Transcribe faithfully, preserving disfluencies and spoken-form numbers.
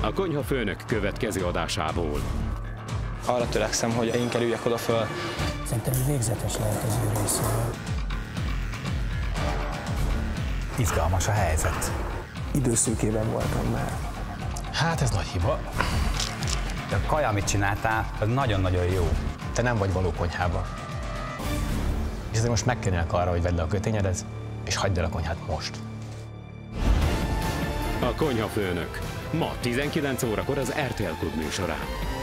A Konyhafőnök következő adásából. Arra törekszem, hogy én kerüljek oda föl. Szerintem végzetes lehet az ő részéről. Izgalmas a helyzet. Időszűkében voltam már. Hát ez nagy hiba. De a kaja, amit csináltál, az nagyon-nagyon jó. Te nem vagy való konyhába. És ezért most megkérnélek arra, hogy vedd le a kötényedet, és hagyd el a konyhát most. A Konyhafőnök. Ma tizenkilenc órakor az er té el Klub műsorán.